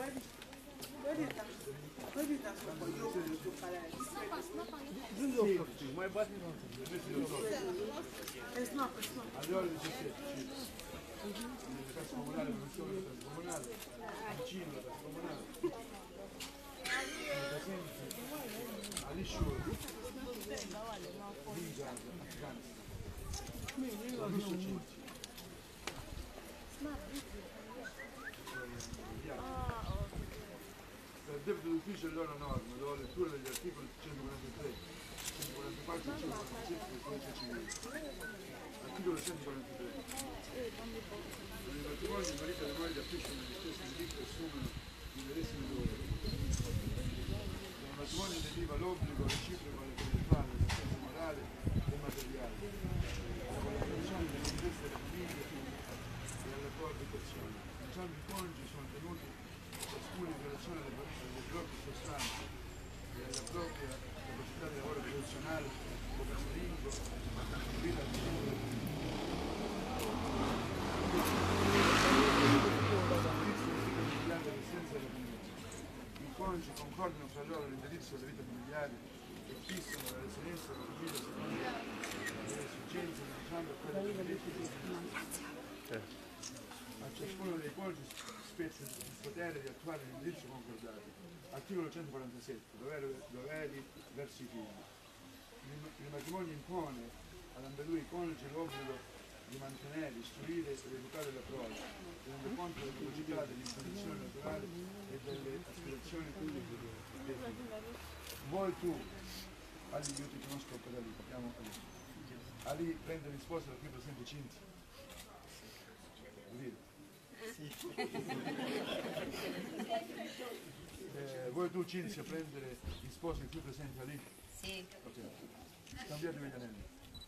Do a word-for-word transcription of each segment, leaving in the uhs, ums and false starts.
Allora diciassette, la cassa comunale, la funzione della cassa comunale, vicino alla cassa comunale, presente a Liscione, in Gaza, Afghanistan, Russo Cinti. Per debito d'ufficio e loro norme, do lettura degli articoli centoquarantatré, centoquarantaquattro e centoquarantasette del codice civile. Articolo centoquarantatré. Per il matrimonio il marito e la moglie affiscono gli stessi diritti e assumono i medesimi doveri. Dal matrimonio deriva l'obbligo reciproco alle intellettuali, nel senso morale e materiale, alla collaborazione delle interessi delle famiglie e alla coabitazione. Entrambi i coniugi sono tenuti ciascuno in relazione alle, alle proprie sostanze e alla propria capacità di lavoro professionale o casalingo a contribuire al singolo i coniugi concordano fra loro l'indirizzo delle vite familiari e fissano la residenza della famiglia secondo le esigenze di entrambi e quelle delle vite. A ciascuno dei coniugi spetta il potere di attuare l'indirizzo concordato. Articolo centoquarantasette. Doveri, doveri verso i figli. Il matrimonio impone ad ambedue i coniugi l'obbligo di mantenere, istruire ed educare la prole, tenendo conto delle capacità, delle inclinazioni naturali e delle aspirazioni dei figli. Vuoi tu, Ali, io ti conosco per Ali, parliamo Ali. Ali prende in sposa la qui presente Cinti. Vuoi dire? Eh, vuoi tu Cinzia prendere in sposa il più presente lì? Sì. Ok. Cambiatevi gli anelli.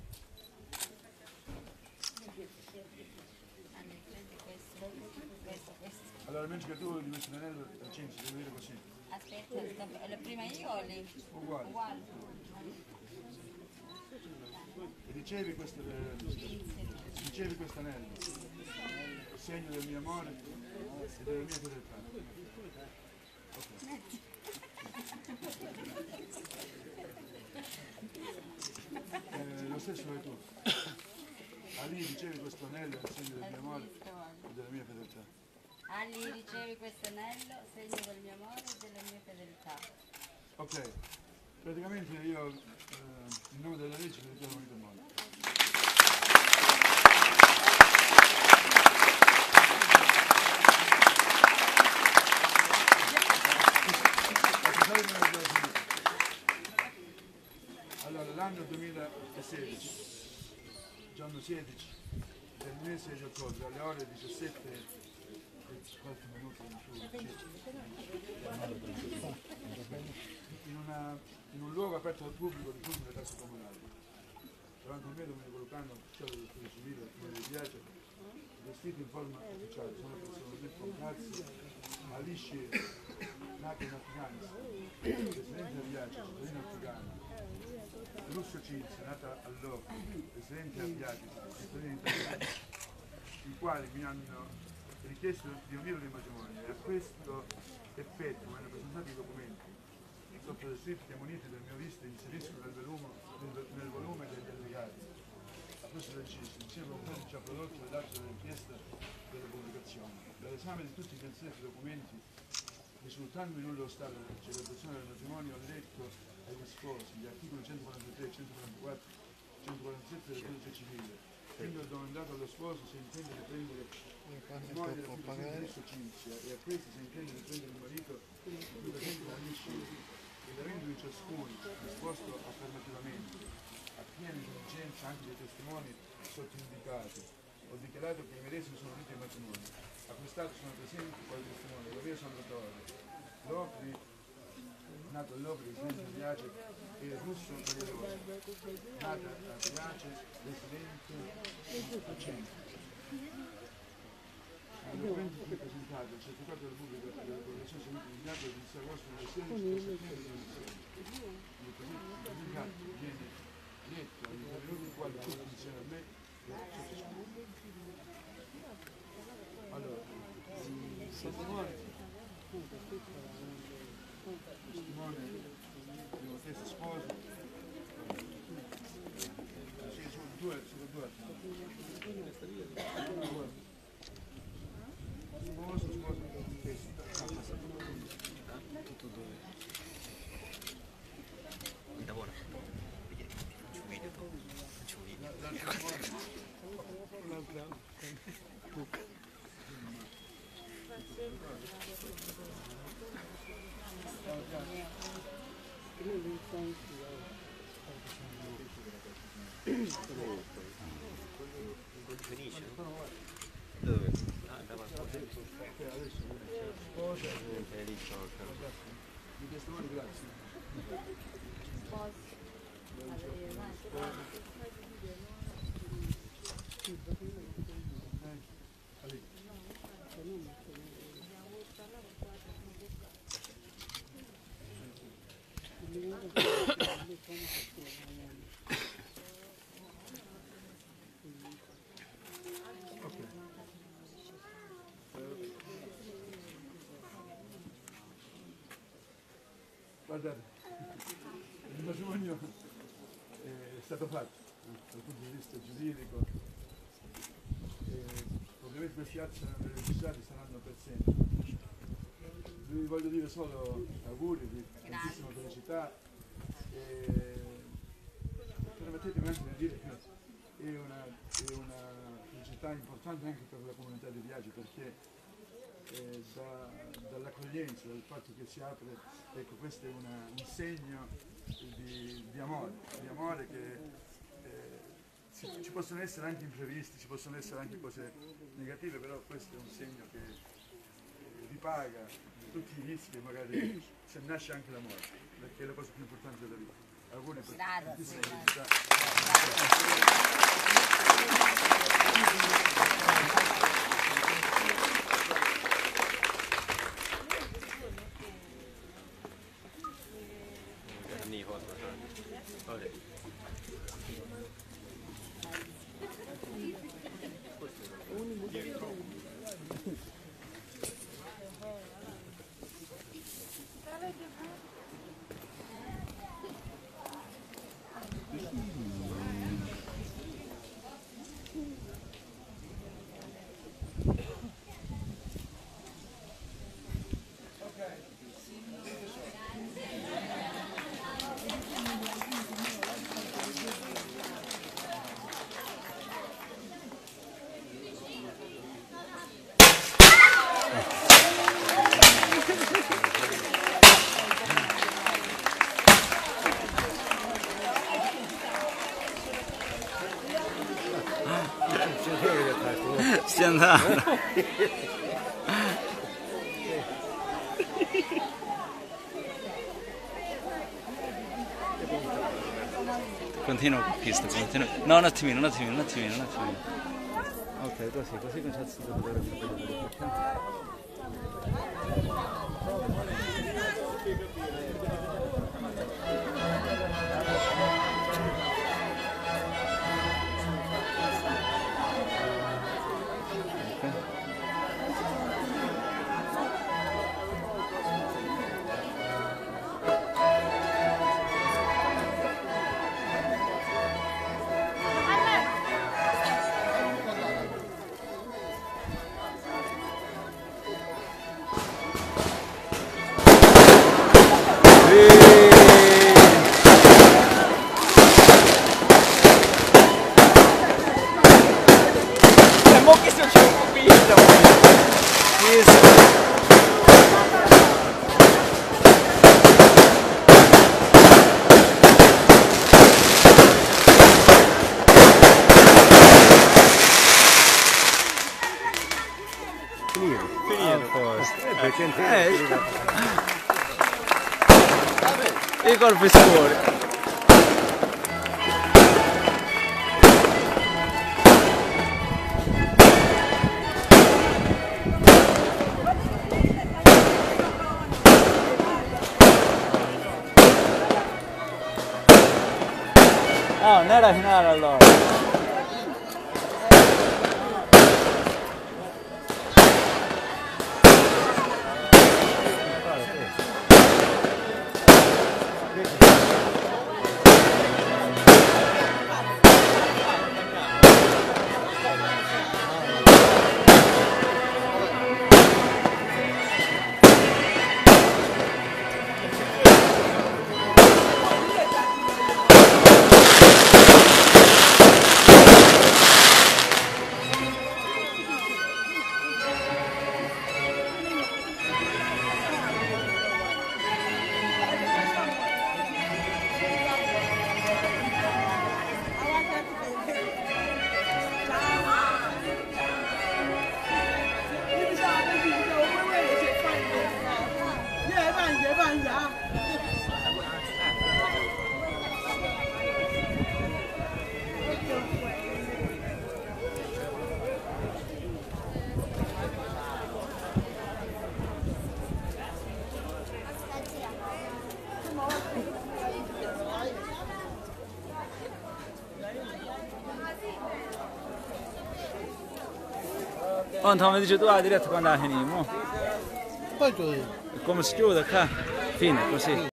Allora invece che tu di questo anello Cinzia devi dire così. Aspetta, la prima io o lei? Uguale. Uguale. E ricevi questo ricevi questo anello. Segno del mio amore e della mia fedeltà. Okay. Eh, lo stesso fai tu. Ali ricevi questo anello, il segno del mio amore e della mia fedeltà. Ali ricevi questo anello, segno del mio amore e della mia fedeltà. Ok, praticamente io eh, in nome della legge vi dichiaro unito al mondo. Allora, l'anno duemilasedici, giorno sedici del mese di ottobre, alle ore diciassette e qualche minuto in, una, in un luogo aperto al pubblico di tutte le casse comunali. Davanti a me Domenico Lucano, ufficiale del Studio Civile, come mi piace, vestito in forma ufficiale, sono personalmente con Cazzi, Alice, nato in Afghanistan, presidente del Viaggio, cittadino afghano, Russo Cinzia, nata all'Oca, presidente del Viaggio, cittadino italiano, i quali mi hanno richiesto di unire il matrimonio e a questo effetto mi hanno presentato i documenti sottoscritti e muniti del mio visto inserisco nel volume, nel, nel volume degli allegati. A questo deciso, insieme con quelli ci ha prodotto le date della richiesta della pubblicazione. Dall'esame di tutti gli anziani documenti, risultando in nullo stato della celebrazione del matrimonio, ho letto agli sposi gli articoli centoquarantatré, centoquarantaquattro, centoquarantasette del codice civile. Quindi ho domandato allo sposo se intende riprendere la moglie della più presente Russo Cinzia e a questo se intende riprendere il marito più presente da Alice. Ed avendo di ciascuno risposto affermativamente, a piena intelligenza anche dei testimoni sottoindicati, ho dichiarato che i medesimi sono uniti in matrimonio. A quest'atto sono presenti quali testimoni Rovia Salvatore, Lopri, nato all'Opri, residente di Viace, e Russo Tagliarosa, nata a Viace, residente a Centro. I documenti qui presentati, il certificato della pubblica della Commissione Servizio di Viaggio del ventisei agosto duemilasedici, il certificato viene letto agli intervenuti i quali tutti insieme a me lo sottoscrivono. Allora, il testimone dice? Dove? Ah, davanti a te. Perché adesso sposa E lì c'ho il caso. di testimoni, grazie. Eh, lì. Guardate, il matrimonio è stato fatto eh, dal punto di vista giuridico, e ovviamente questi atti saranno registrati, saranno per sempre. Vi voglio dire solo auguri di tantissima felicità e permettetemi anche di dire che è una, è una felicità importante anche per la comunità di Biagi, perché eh, da, dall'accoglienza, dal fatto che si apre, ecco, questo è una, un segno di, di amore, di amore che eh, ci, ci possono essere anche imprevisti, ci possono essere anche cose negative, però questo è un segno che eh, ripaga tutti i rischi e magari se nasce anche l'amore, perché è la cosa più importante della vita. Auguri per tantissime felicità. Niin hoitaa. Okei. Stia andando. Continua con questo, continua. No, un attimino, un attimino, un attimino, un attimino. Ok, così, così cominciate a vedere il capello. I colpi fuori. Ah, non era finale allora. Antonio dice tu vai diretto quando la finimo. Poi tu Come si chiude qua? Fine, così.